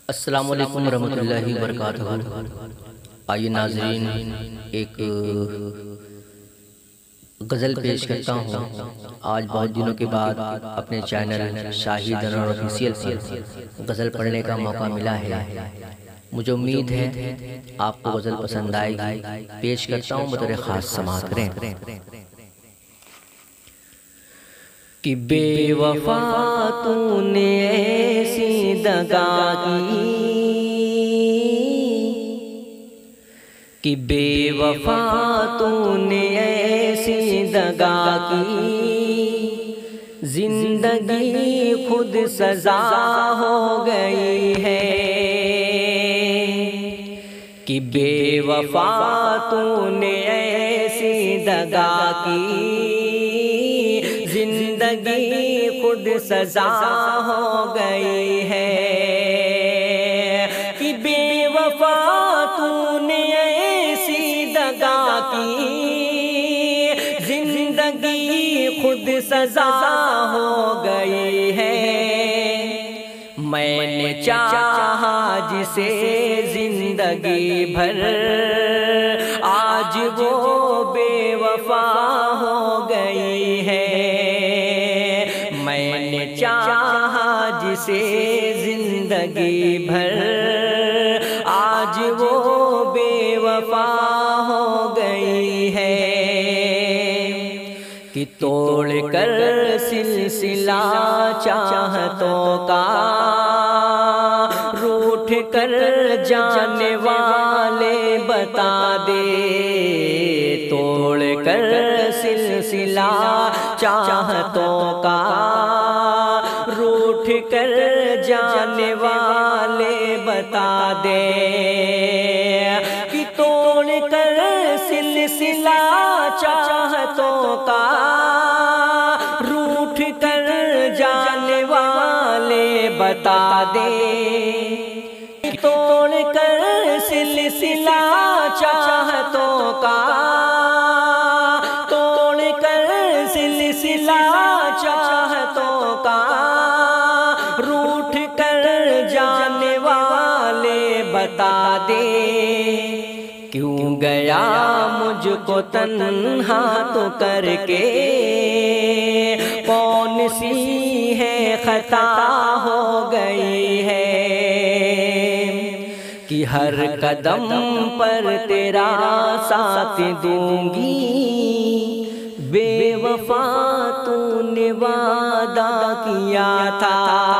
السلام علیکم ورحمۃ اللہ وبرکاتہ۔ آئیے ناظرین، ایک غزل پیش کرتا ہوں۔ آج بہت دنوں کے بعد اپنے چینل شاہد انور آفیشیل سے غزل پڑھنے کا موقع ملا ہے۔ مجھے امید ہے آپ کو غزل پسند آئے گی۔ پیش کرتا ہوں، بطور خاص سماعت کریں۔ کہ بے وفا تو نے ایسی دغا کی، کہ بے وفا تو نے ایسی دغا کی، زندگی خود سزا ہو گئی ہے۔ کہ بے وفا تو نے ایسی دغا کی، زندگی خود سزا ہو گئی ہے۔ کہ بے وفا تو نے ایسی دغا کی، زندگی خود سزا ہو گئی ہے۔ میں نے چاہا جسے زندگی بھر، آج وہ بے وفا ہو گئی ہے۔ میں نے چاہا جسے زندگی بھر، آج وہ بے وفا ہو گئی ہے۔ کہ توڑ کر سلسلہ چاہتوں کا، روٹھ کر جانے والے بتا دے۔ توڑ کر سلسلہ چاہتوں کا، روٹھ کر جانے والے بتا دے۔ کہ توڑ کر سلسلہ چاہتوں کا، روٹھ کر جانے والے بتا دے۔ توڑ کر سلسلہ چاہتوں کا، توڑ کر سلسلہ چاہتوں کا، روٹھ کر جانے والے بتا دے۔ کیوں گیا مجھ کو تنہا تو کر کے، کون سی ہے خطا ہو گئی ہے۔ کہ ہر قدم پر تیرا ساتھ دوں گی، بے وفا تو نے وعدہ کیا تھا۔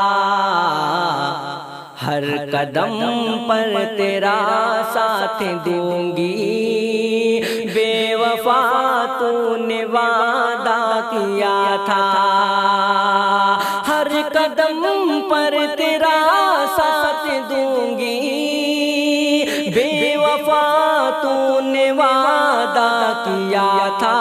ہر قدم پر تیرا ساتھ دوں گی، بے وفا تو نے وعدہ کیا تھا۔ ہر قدم پر تیرا ساتھ دوں گی، بے وفا تو نے وعدہ کیا تھا۔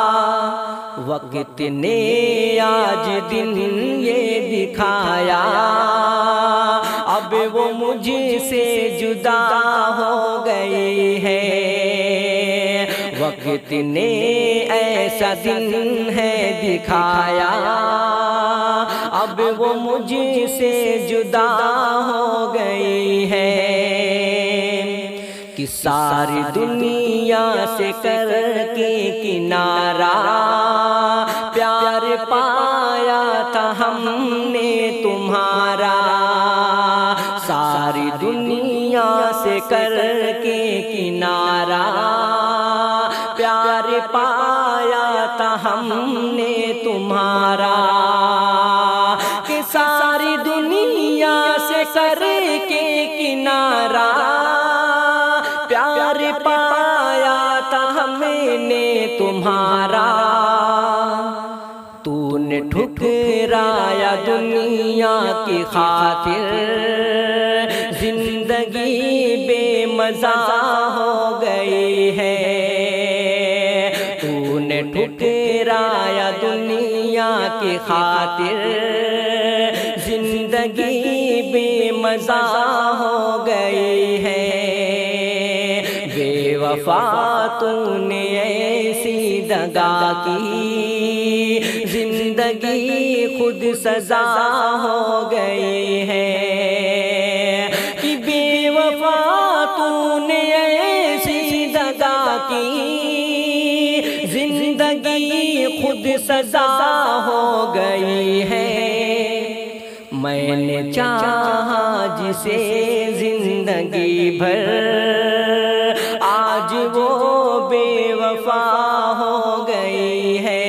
وقت نے آج دن یہ دکھایا، اب وہ مجھ سے جدا ہو گئی ہے۔ وقت نے ایسا دن ہے دکھایا، اب وہ مجھ سے جدا ہو گئی ہے۔ کہ ساری دنیا سے کر کے کنارہ، پیار پایا تھا ہم نے تمہارا۔ ساری دنیا سے کر کے کنارہ، پیار پایا تھا ہم نے تمہارا۔ کہ ساری دنیا سے کر کے کنارہ، پیار پایا تھا ہم نے تمہارا۔ تو نے ٹھکرایا دنیا کی خاطر، زندگی بے مزہ ہو گئی ہے۔ تو نے ٹھکرایا دنیا کی خاطر، زندگی بے مزہ ہو گئی ہے۔ بے وفا تو نے ایسی دغا کی، زندگی خود سزا ہو گئی ہے۔ خود سزا ہو گئی ہے۔ میں نے چاہا جسے زندگی بھر، آج وہ بے وفا ہو گئی ہے۔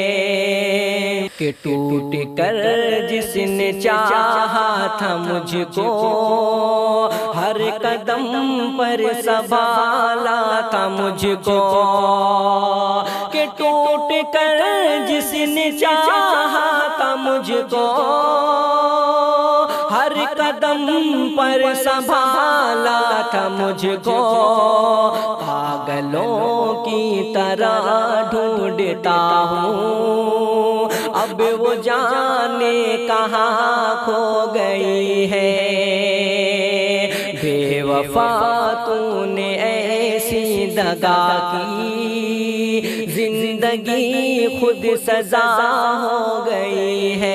کہ ٹوٹ کر جس نے چاہا تھا مجھ کو، ہر قدم پر سنبھالا تھا مجھ کو۔ کہ ٹوٹ کر جس نے چاہا تھا مجھ کو، ہر قدم پر سنبھالا تھا مجھ کو۔ پاگلوں کی طرح ڈھونڈتا ہوں، اب وہ جانے کہاں کھو گئی ہے۔ بے وفا تو نے ایسی دغا کی، زندگی خود سزا ہو گئی ہے۔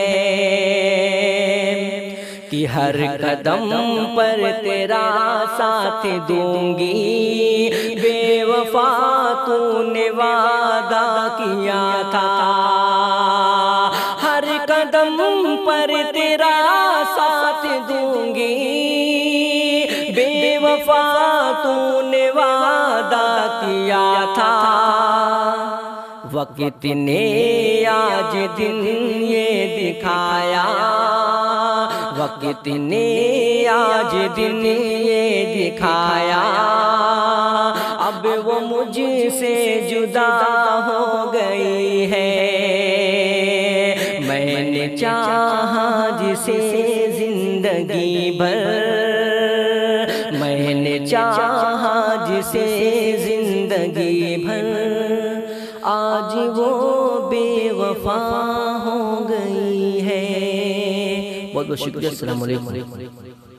کہ ہر قدم پر تیرا ساتھ دوں گی، بے وفا تو نے وعدہ کیا تھا۔ ہر قدم پر تیرا ساتھ دوں گی، بے وفا تو نے وعدہ کیا تھا۔ وقت نے آج دن یہ دکھایا، وقت نے آج دن یہ دکھایا، اب وہ مجھ سے جدا ہو گئی ہے۔ میں نے چاہا جسے زندگی بھر، میں نے چاہا جسے زندگی بھر، آج وہ بے وفا ہو گئی ہے۔ بہت بہت شکریہ۔ السلام علیکم۔